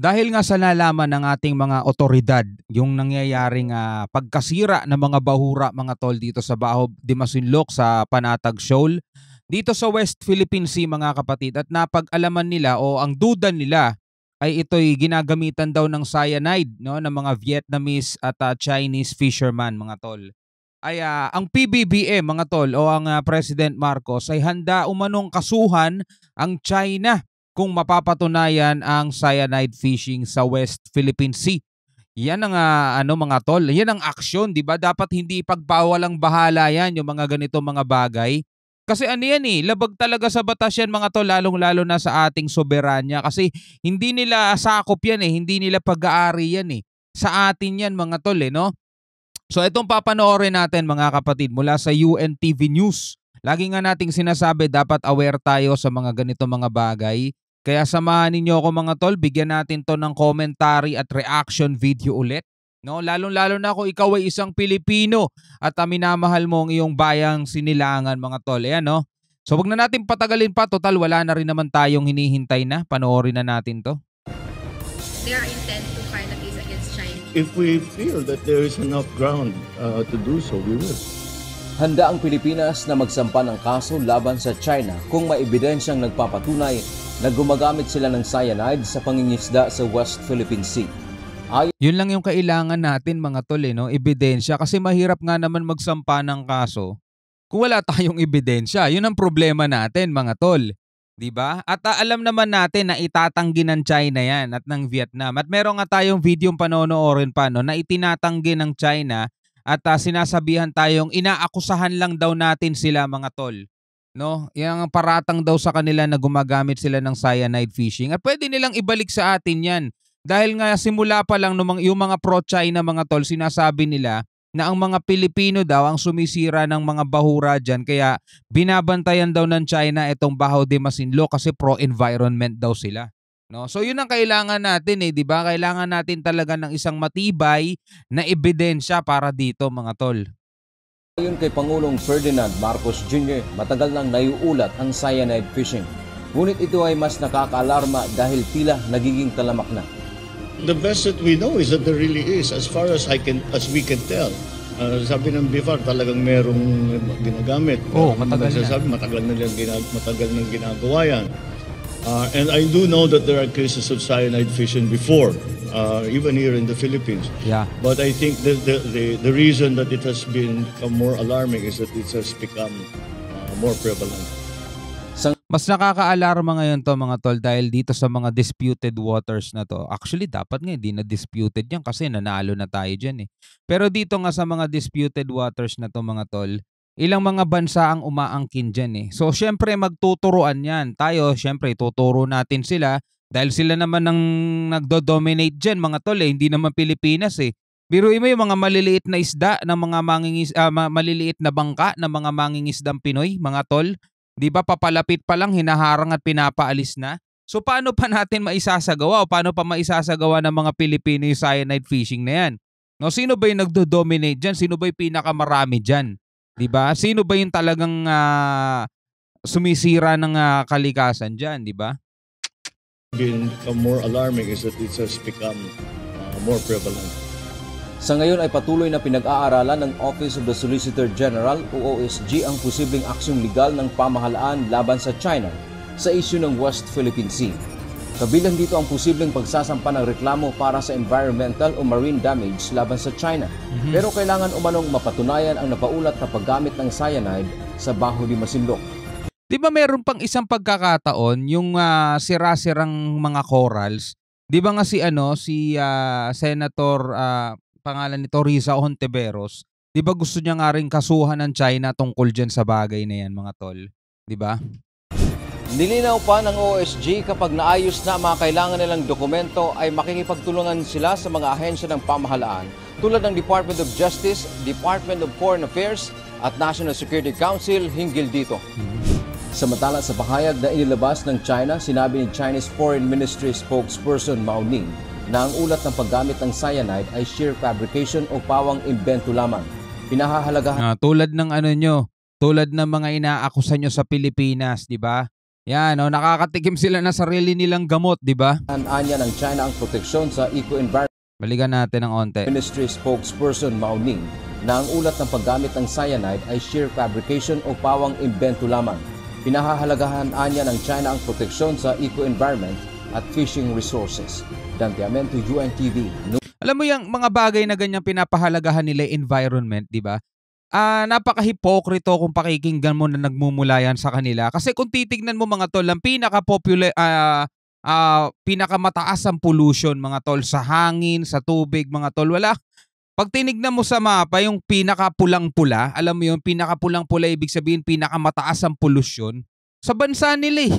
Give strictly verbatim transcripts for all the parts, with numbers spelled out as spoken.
Dahil nga sa nalaman ng ating mga otoridad yung nangyayaring ah, pagkasira ng mga bahura mga tol dito sa Baho de Masinloc sa Panatag Shoal dito sa West Philippine Sea mga kapatid, at napag-alaman nila o ang duda nila ay ito'y ginagamitan daw ng cyanide, no, ng mga Vietnamese at ah, Chinese fisherman mga tol. Ay ah, ang P B B M mga tol o ang ah, President Marcos ay handa umanong kasuhan ang China kung mapapatunayan ang cyanide fishing sa West Philippine Sea. Yan ang ah, ano mga tol, yan ang aksyon, 'di ba? Dapat hindi pagbawalang bahala yan yung mga ganito mga bagay. Kasi ano yan eh, labag talaga sa batas yan mga tol, lalong-lalo na sa ating soberanya kasi hindi nila sakop yan eh, hindi nila pag-aari yan eh. Sa atin yan mga tol eh, no? So itong papanoorin natin mga kapatid mula sa U N T V News. Lagi nga nating sinasabi dapat aware tayo sa mga ganito mga bagay. Kaya samahan ninyo ako mga tol, bigyan natin to ng commentary at reaction video ulit. No, lalong-lalo na kung ikaw ay isang Pilipino at ah, minamahal mo ang iyong bayang sinilangan mga tol. Ayan no. So wag na natin patagalin pa, total wala na rin naman tayong hinihintay na. Panoorin na natin to. They are intent to file a case against China. If we feel that there is enough ground uh, to do so, we will. Handa ang Pilipinas na magsampa ng kaso laban sa China kung may ebidensyang nagpapatunay na gumagamit sila ng cyanide sa pangingisda sa West Philippine Sea. Ay Yun lang yung kailangan natin mga tol eh, no? Ebidensya, kasi mahirap nga naman magsampa ng kaso kung wala tayong ebidensya. Yun ang problema natin mga tol. 'Di ba? At ah, alam naman natin na itatanggi ng China yan at ng Vietnam. At meron nga tayong video panonoorin pa no, na itinatanggi ng China at ah, sinasabihan tayong inaakusahan lang daw natin sila mga tol. No? Yang paratang daw sa kanila na gumagamit sila ng cyanide fishing. At pwede nilang ibalik sa atin yan. Dahil nga simula pa lang nung mga- yung mga pro-China mga tol, sinasabi nila na ang mga Pilipino daw ang sumisira ng mga bahura dyan. Kaya binabantayan daw ng China itong Baho de Masinloc kasi pro-environment daw sila. No? So yun ang kailangan natin eh, di ba? Kailangan natin talaga ng isang matibay na ebidensya para dito mga tol. Ayon kay Pangulong Ferdinand Marcos Junior, matagal nang naiuulat ang cyanide fishing. Ngunit ito ay mas nakakaalarma dahil tila nagiging talamak na. The best that we know is that there really is, as far as I can, as we can tell. Uh, sabi ng B I F A R, talagang merong ginagamit. Oo, matagal na. Sabi, matagal na lang ginag matagal nang ginagawa yan. Uh, and I do know that there are cases of cyanide fishing before, uh, even here in the Philippines. Yeah. But I think the, the, the, the reason that it has been become more alarming is that it has become uh, more prevalent. Mas nakaka-alarma ngayon to mga tol dahil dito sa mga disputed waters na to. Actually, dapat nga hindi na disputed yan kasi nanalo na tayo dyan eh. Pero dito nga sa mga disputed waters na to mga tol, ilang mga bansa ang umaangkin dyan eh. So, syempre magtuturuan yan. Tayo, syempre, tuturo natin sila dahil sila naman ang nagdo-dominate dyan mga tol eh. Hindi naman Pilipinas eh. Biruin mo yung mga maliliit na isda ng mga mangingis, ah, ma- maliliit na bangka ng mga mangingisdang Pinoy, mga tol. Di ba papalapit pa lang, hinaharang at pinapaalis na? So paano pa natin maisasagawa o paano pa maisasagawa ng mga Pilipino yung cyanide fishing na yan? No, sino ba yung nagdo-dominate dyan? Sino ba yung pinakamarami dyan? Di ba? Sino ba yung talagang ah, sumisira ng ah, kalikasan dyan? Di ba? Been become more alarming is that it has become uh, more prevalent. Sa ngayon ay patuloy na pinag-aaralan ng Office of the Solicitor General o O S G ang posibleng aksyong legal ng pamahalaan laban sa China sa isyu ng West Philippine Sea. Kabilang dito ang posibleng pagsasampa ng reklamo para sa environmental o marine damage laban sa China. Mm-hmm. Pero kailangan umanong mapatunayan ang napaulat na paggamit ng cyanide sa Baho de Masinloc. Di ba meron pang isang pagkakataon yung ah, sira-sirang mga corals? Di ba nga si ano si ah, Senator ah, pangalan nito Risa Hontiveros, 'di ba gusto niya nga ring kasuhan ng China tungkol diyan sa bagay na 'yan mga tol, 'di ba? Nilinaw pa ng O S G kapag naayos na ang mga kailangan nilang dokumento ay makikipagtulungan sila sa mga ahensya ng pamahalaan tulad ng Department of Justice, Department of Foreign Affairs at National Security Council hinggil dito. Samantala sa pahayag na inilabas ng China, sinabi ni Chinese Foreign Ministry spokesperson Mao Ning na ang ulat ng paggamit ng cyanide ay sheer fabrication o pawang imbento lamang. Pinahahalagahan Ah, tulad ng ano nyo, tulad ng mga inaakusa nyo sa Pilipinas, di ba? Yan, no, nakakatikim sila ng sarili nilang gamot, di ba? Anya ng China ang proteksyon sa eco-environment. Balikan natin ng onte. Ministry spokesperson Mao Ning na ang ulat ng paggamit ng cyanide ay sheer fabrication o pawang imbento lamang. Pinahahalagahan anya ng China ang proteksyon sa eco-environment at fishing resources. Dante Amento, U N T V. Alam mo yung mga bagay na ganyan pinapahalagahan nila environment, di ba? Ah, napaka-hipokrito kung pakikinggan mo na nagmumula yan sa kanila. Kasi kung titignan mo mga tol, ang pinaka-popular, ah, ah, pinakamataas ang pollution mga tol sa hangin, sa tubig mga tol. Wala. Pag tinignan mo sa mapa, yung pinaka-pulang-pula, alam mo yung pinaka-pulang-pula, ibig sabihin pinakamataas ang pollution sa bansa nila eh.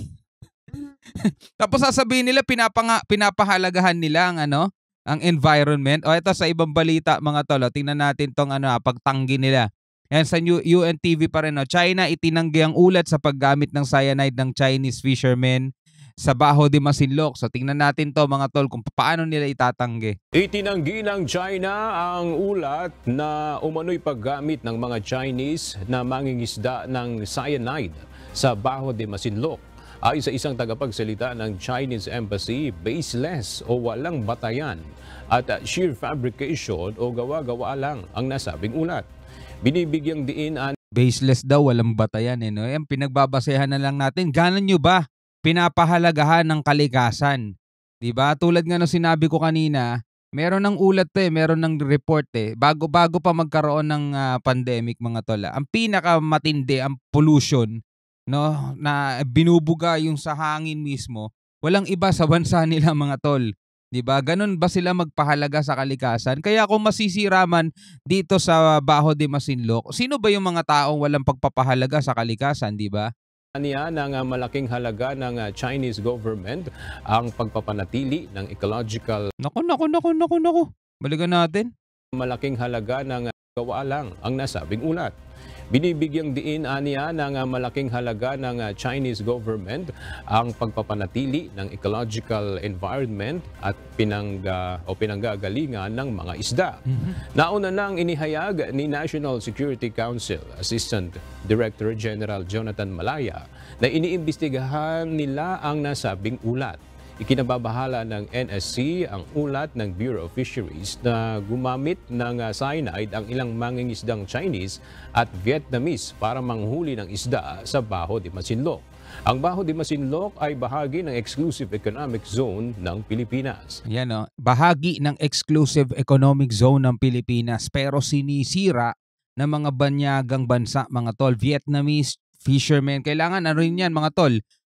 Tapos sasabihin nila pinapanga, pinapahalagahan nila ang ano, ang environment. O ito sa ibang balita mga tol, tingnan natin tong ano, pagtanggi nila. Yan sa U N T V pa rin, no? China itinanggi ang ulat sa paggamit ng cyanide ng Chinese fishermen sa Baho de Masinloc. So tingnan natin to mga tol kung paano nila itatanggi. Itinanggi ng China ang ulat na umano'y paggamit ng mga Chinese na mangingisda ng cyanide sa Baho de Masinloc. Ayon sa isang tagapagsalita ng Chinese Embassy, baseless o walang batayan at sheer fabrication o gawa-gawa lang ang nasabing ulat. Binibigyang diin an Baseless daw, walang batayan. Eh, no? Yan, pinagbabasehan na lang natin. Ganon nyo ba pinapahalagahan ng kalikasan? Diba? Tulad nga nung sinabi ko kanina, meron ng ulat to eh, meron ng report eh. Bago, bago pa magkaroon ng uh, pandemic mga tol. Ang pinakamatindi, ang pollution, no, na binubuga yung sa hangin mismo, walang iba sa bansa nila mga tol. 'Di ba? Ganun ba sila magpahalaga sa kalikasan? Kaya kung masisira man dito sa Baho de Masinloc, sino ba yung mga taong walang pagpapahalaga sa kalikasan, 'di ba? niya ng uh, malaking halaga ng uh, Chinese government ang pagpapanatili ng ecological. Naku, naku, naku, naku, naku. Balikan natin. Malaking halaga ng uh, gawa lang ang nasabing ulat. Binibigyang diin aniya ng uh, malaking halaga ng uh, Chinese government ang pagpapanatili ng ecological environment at pinangga o pinanggagalingan ng mga isda. Mm-hmm. Nauna nang inihayag ni National Security Council Assistant Director General Jonathan Malaya na iniimbestigahan nila ang nasabing ulat. Ikinababahala ng N S C ang ulat ng Bureau of Fisheries na gumamit ng cyanide ang ilang mangingisdang Chinese at Vietnamese para manghuli ng isda sa Baho de Masinloc. Ang Baho de Masinloc ay bahagi ng Exclusive Economic Zone ng Pilipinas. Yan o, bahagi ng Exclusive Economic Zone ng Pilipinas pero sinisira ng mga banyagang bansa mga tol. Vietnamese fishermen, kailangan ano rin yan mga tol.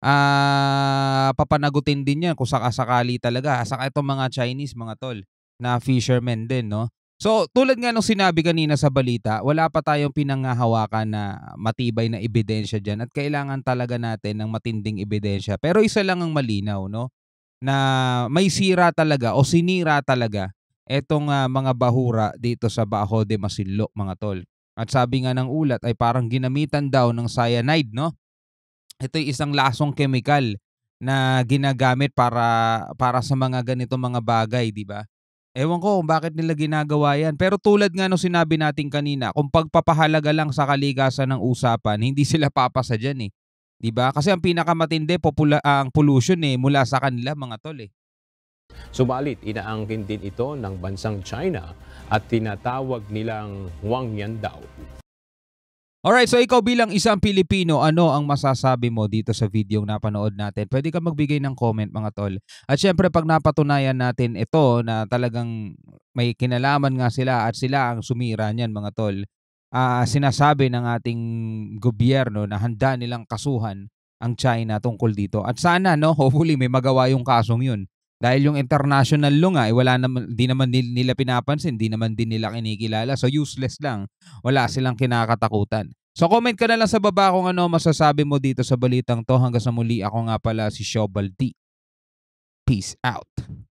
Ah, uh, papanagutin din yan kung sakasakali talaga. Saka itong mga Chinese mga tol na fishermen din, no? So, tulad nga nung sinabi kanina sa balita, wala pa tayong pinanghahawakan na matibay na ebidensya dyan at kailangan talaga natin ng matinding ebidensya. Pero isa lang ang malinaw, no? Na may sira talaga o sinira talaga itong uh, mga bahura dito sa Baho de Masinloc, mga tol. At sabi nga ng ulat ay parang ginamitan daw ng cyanide, no? Ito yung isang lasong chemical na ginagamit para para sa mga ganito mga bagay, di ba? Ewan ko kung bakit nila ginagawa yan. Pero tulad nga nung sinabi natin kanina, kung pagpapahalaga lang sa kalikasan ng usapan, hindi sila papasa dyan eh. Di ba? Kasi ang pinakamatindi, popula- uh, ang pollution eh, mula sa kanila mga tol eh. Subalit, inaangkin din ito ng bansang China at tinatawag nilang Huangyan daw. Alright, so ikaw bilang isang Pilipino, ano ang masasabi mo dito sa video na napanood natin? Pwede ka magbigay ng comment mga tol. At syempre pag napatunayan natin ito na talagang may kinalaman nga sila at sila ang sumira niyan mga tol, uh, sinasabi ng ating gobyerno na handa nilang kasuhan ang China tungkol dito. At sana, no, hopefully may magawa yung kasong yun. Dahil yung international law nga, eh, wala naman, di naman nila pinapansin, di naman din nila kinikilala. So useless lang. Wala silang kinakatakutan. So comment ka na lang sa baba kung ano masasabi mo dito sa balitang to. Hanggang sa muli, ako nga pala si Shobal D. Peace out.